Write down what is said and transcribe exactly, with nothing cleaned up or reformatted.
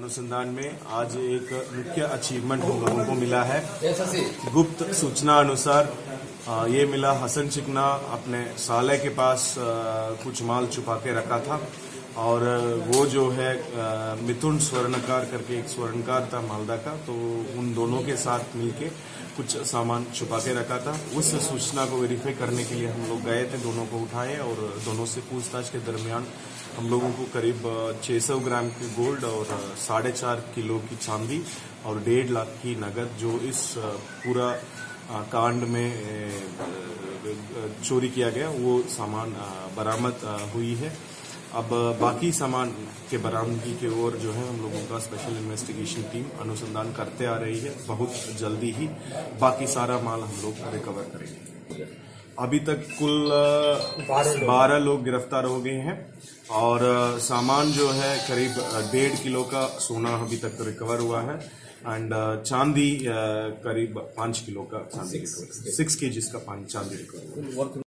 अनुसंधान में आज एक मुख्य अचीवमेंट हम लोगों को मिला है। गुप्त सूचना अनुसार ये मिला हसन चिकना अपने साले के पास कुछ माल छुपा के रखा था और वो जो है मिथुन स्वर्णकार करके एक स्वर्णकार था मालदा का, तो उन दोनों के साथ मिलके कुछ सामान छुपा के रखा था। उस सूचना को वेरीफाई करने के लिए हम लोग गए थे, दोनों को उठाए और दोनों से पूछताछ के दरमियान हम लोगों को करीब छह सौ ग्राम की गोल्ड और साढ़े चार किलो की चांदी और डेढ़ लाख की नगद जो इस पूरा कांड में चोरी किया गया वो सामान बरामद हुई है। अब बाकी सामान के बरामदगी की ओर जो है हम लोगों का स्पेशल इन्वेस्टिगेशन टीम अनुसंधान करते आ रही है। बहुत जल्दी ही बाकी सारा माल हम लोग रिकवर करेंगे। अभी तक कुल बारह लोग गिरफ्तार हो गए हैं और सामान जो है करीब डेढ़ किलो का सोना अभी तक रिकवर हुआ है एंड चांदी करीब पांच किलो का चांदी रिकवर, सिक्स केजीज का चांदी रिकवर हुआ।